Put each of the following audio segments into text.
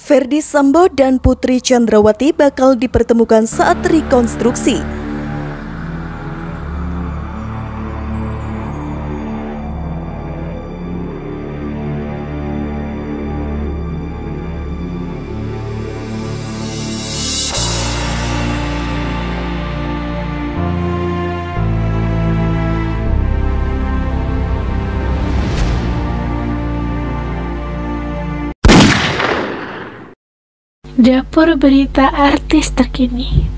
Ferdy Sambo dan Putri Chandrawati bakal dipertemukan saat rekonstruksi. Dapur berita artis terkini.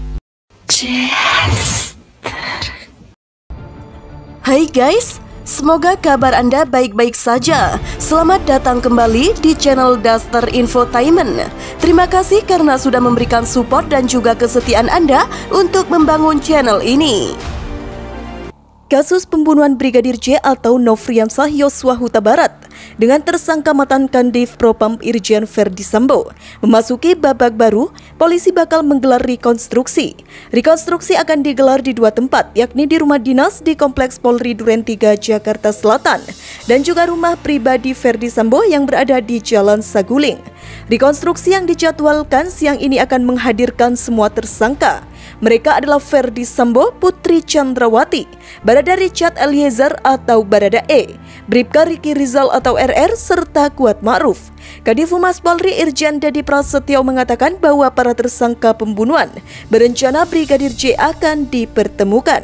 Hai guys, semoga kabar Anda baik-baik saja. Selamat datang kembali di channel Daster Infotainment. Terima kasih karena sudah memberikan support dan juga kesetiaan Anda untuk membangun channel ini. Kasus pembunuhan Brigadir J atau Nofriansah Yosua Huta Barat dengan tersangka mantan Kandiv Propam Irjen Ferdy Sambo memasuki babak baru, polisi bakal menggelar rekonstruksi. Rekonstruksi akan digelar di dua tempat, yakni di rumah dinas di Kompleks Polri Duren 3 Jakarta Selatan dan juga rumah pribadi Ferdy Sambo yang berada di Jalan Saguling. Rekonstruksi yang dijadwalkan siang ini akan menghadirkan semua tersangka. Mereka adalah Ferdy Sambo, Putri Chandrawati, Barada Richard Eliezer atau Barada E, Bribka Riki Rizal atau RR, serta Kuat Ma'ruf. Kadif Humas Polri Irjen Dedi Prasetyo mengatakan bahwa para tersangka pembunuhan berencana Brigadir J akan dipertemukan.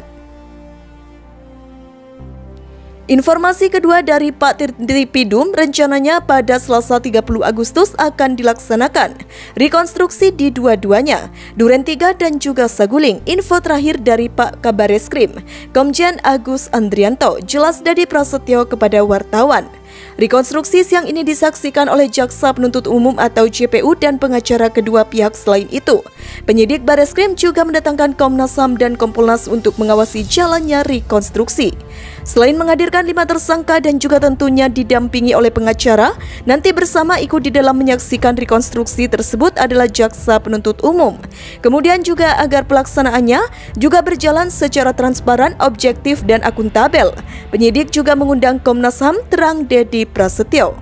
Informasi kedua dari Pak Tirtipidum, rencananya pada Selasa 30 Agustus akan dilaksanakan rekonstruksi di dua-duanya, Duren 3 dan juga Saguling. Info terakhir dari Pak Kabareskrim, Komjen Agus Andrianto, jelas Dedi Prasetyo kepada wartawan. Rekonstruksi siang ini disaksikan oleh Jaksa Penuntut Umum atau JPU dan pengacara kedua pihak. Selain itu, penyidik Bareskrim juga mendatangkan Komnas HAM dan Kompolnas untuk mengawasi jalannya rekonstruksi. Selain menghadirkan 5 tersangka dan juga tentunya didampingi oleh pengacara, nanti bersama ikut di dalam menyaksikan rekonstruksi tersebut adalah Jaksa Penuntut Umum. Kemudian juga agar pelaksanaannya juga berjalan secara transparan, objektif dan akuntabel, penyidik juga mengundang Komnas HAM, terang Dedi Prasetyo.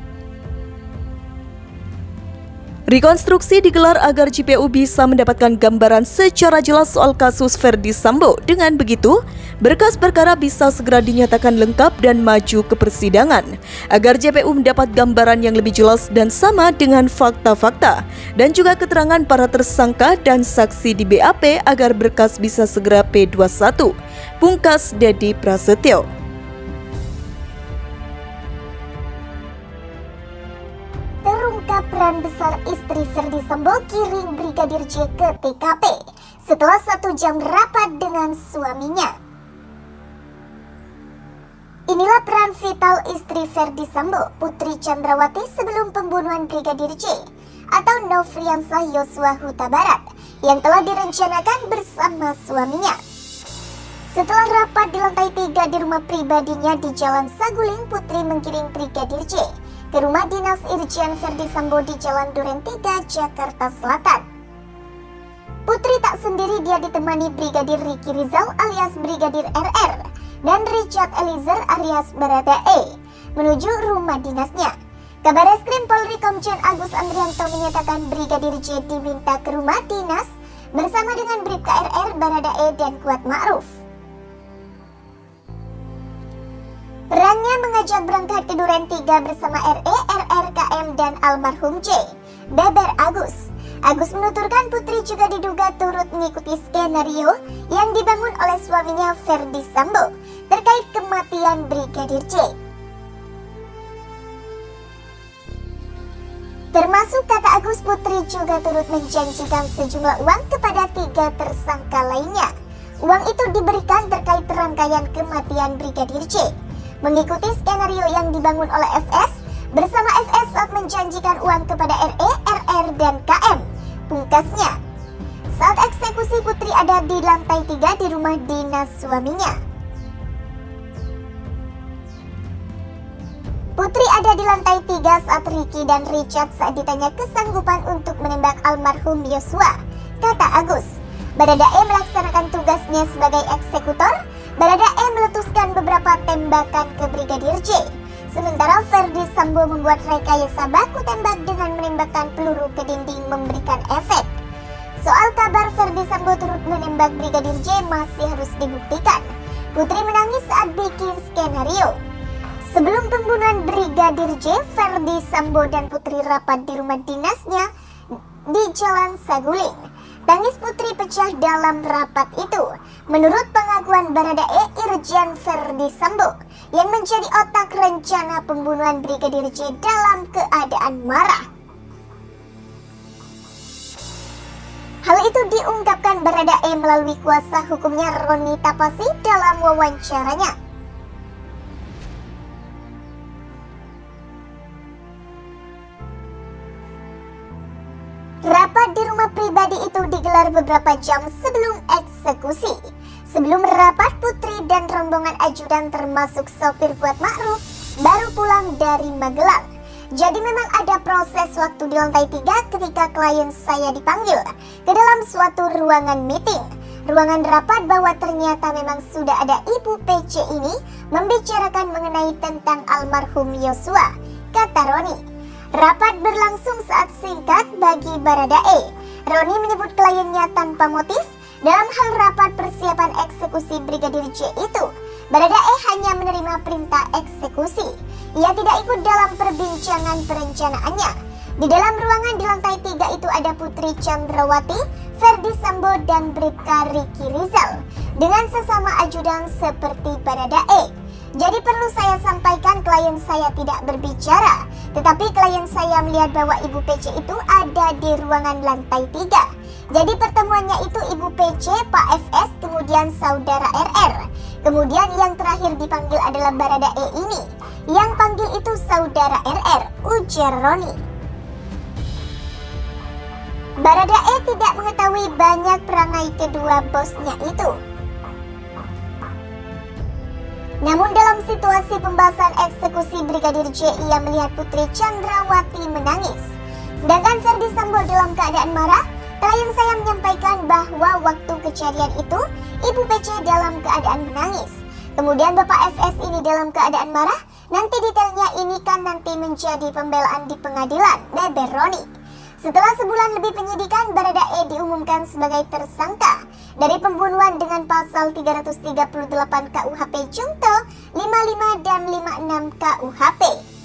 Rekonstruksi digelar agar JPU bisa mendapatkan gambaran secara jelas soal kasus Ferdy Sambo. Dengan begitu, berkas perkara bisa segera dinyatakan lengkap dan maju ke persidangan, agar JPU mendapat gambaran yang lebih jelas dan sama dengan fakta-fakta dan juga keterangan para tersangka dan saksi di BAP agar berkas bisa segera P21. Pungkas Dedi Prasetyo. Terungkap peran besar istri Ferdy Sambo kirim Brigadir J ke TKP setelah 1 jam rapat dengan suaminya. Inilah peran vital istri Ferdy Sambo, Putri Chandrawati, sebelum pembunuhan Brigadir J atau Nofriansah Yosua Huta Barat yang telah direncanakan bersama suaminya. Setelah rapat di lantai 3 di rumah pribadinya di Jalan Saguling, Putri mengirim Brigadir J ke rumah dinas Irjen Ferdy Sambo di Jalan Duren 3, Jakarta Selatan. Putri tak sendiri, dia ditemani Brigadir Riki Rizal alias Brigadir RR dan Richard Eliezer alias Barada E menuju rumah dinasnya. Kabareskrim Polri Komjen Agus Andrianto menyatakan Brigadir J diminta ke rumah dinas bersama dengan Bribka RR, Barada E dan Kuat Ma'ruf. Perannya mengajak berangkat ke Duren 3 bersama RE, RR, KM, dan almarhum J, Beber Agus. Agus menuturkan Putri juga diduga turut mengikuti skenario yang dibangun oleh suaminya Ferdy Sambo terkait kematian Brigadir J. Termasuk, kata Agus, Putri juga turut menjanjikan sejumlah uang kepada 3 tersangka lainnya. Uang itu diberikan terkait rangkaian kematian Brigadir J, mengikuti skenario yang dibangun oleh FS bersama FS saat menjanjikan uang kepada RE, RR, dan KM. Pungkasnya, saat eksekusi Putri ada di lantai 3 di rumah dinas suaminya. Putri ada di lantai 3 saat Ricky dan Richard saat ditanya kesanggupan untuk menembak almarhum Yosua. Kata Agus, Barada E melaksanakan tugasnya sebagai eksekutor. Barada E meletuskan beberapa tembakan ke Brigadir J. Sementara Ferdi Sambo membuat rekayasa baku tembak dengan menembakkan peluru ke dinding memberikan efek. Soal kabar Ferdi Sambo turut menembak Brigadir J masih harus dibuktikan. Putri menangis saat bikin skenario. Sebelum pembunuhan Brigadir J, Ferdi Sambo dan Putri rapat di rumah dinasnya di Jalan Saguling. Tangis Putri pecah dalam rapat itu. Menurut pengakuan Baradae, Irjen Ferdi Sambo yang menjadi otak rencana pembunuhan Brigadir J dalam keadaan marah. Hal itu diungkapkan Baradae melalui kuasa hukumnya Roni Tapasi dalam wawancaranya. Rapat di rumah pribadi itu digelar beberapa jam sebelum eksekusi. Sebelum rapat, Putri dan rombongan ajudan termasuk sopir Kuat Ma'ruf baru pulang dari Magelang. Jadi memang ada proses waktu di lantai 3 ketika klien saya dipanggil ke dalam suatu ruangan meeting. Ruangan rapat bahwa ternyata memang sudah ada Ibu PC ini membicarakan mengenai tentang almarhum Yosua, kata Roni. Rapat berlangsung saat singkat bagi Baradae. Roni menyebut kliennya tanpa motif dalam hal rapat persiapan eksekusi Brigadir J itu. Baradae hanya menerima perintah eksekusi. Ia tidak ikut dalam perbincangan perencanaannya. Di dalam ruangan di lantai 3 itu ada Putri Chandrawati, Ferdi Sambo dan Bribka Riki Rizal dengan sesama ajudan seperti Baradae. Jadi perlu saya sampaikan, klien saya tidak berbicara, tetapi klien saya melihat bahwa Ibu PC itu ada di ruangan lantai 3. Jadi pertemuannya itu Ibu PC, Pak FS, kemudian Saudara RR. Kemudian yang terakhir dipanggil adalah Baradae ini. Yang panggil itu Saudara RR, ujar Roni. Baradae tidak mengetahui banyak perangai kedua bosnya itu. Namun dalam situasi pembahasan eksekusi Brigadir J, ia melihat Putri Chandrawati menangis. Sedangkan Ferdi Sambo dalam keadaan marah. Klien saya menyampaikan bahwa waktu kejadian itu Ibu PC dalam keadaan menangis. Kemudian Bapak FS ini dalam keadaan marah. Nanti detailnya ini kan nanti menjadi pembelaan di pengadilan, beber Roni. Setelah sebulan lebih penyidikan, Baradae diumumkan sebagai tersangka dari pembunuhan dengan pasal 338 KUHP Junto 55 dan 56 KUHP.